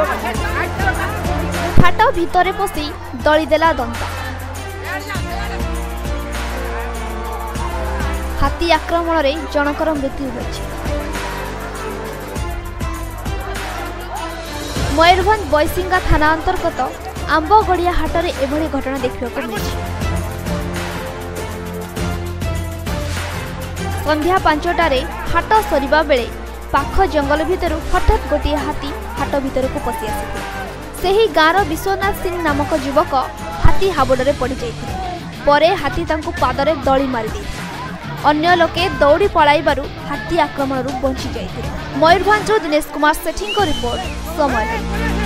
हाट भितरे पशि दलीदेला दंत। हाथी आक्रमण में जनकर मृत्यु होइछि। मयूरभंज बैसिंगा थाना अंतर्गत आंबगड़िया हाट में एभली घटना देखा मिली। संध्या 5टारे हाट सरिबा बेले पाख जंगल भितर हठात गोटे हाथी हाट भितर को पशि आसी सेही गाँवर विश्वनाथ सिंह नामक युवक हाथी हाबुड़े पड़ जाइथिले। परे हाथी तांको पादरे दली मारी दैथिले। अन्य लोके दौड़ी पलाइबारु हाथी आक्रमणरू बंची जाइथिले। मयूरभंजरू दिनेश कुमार सेठी रिपोर्ट समय।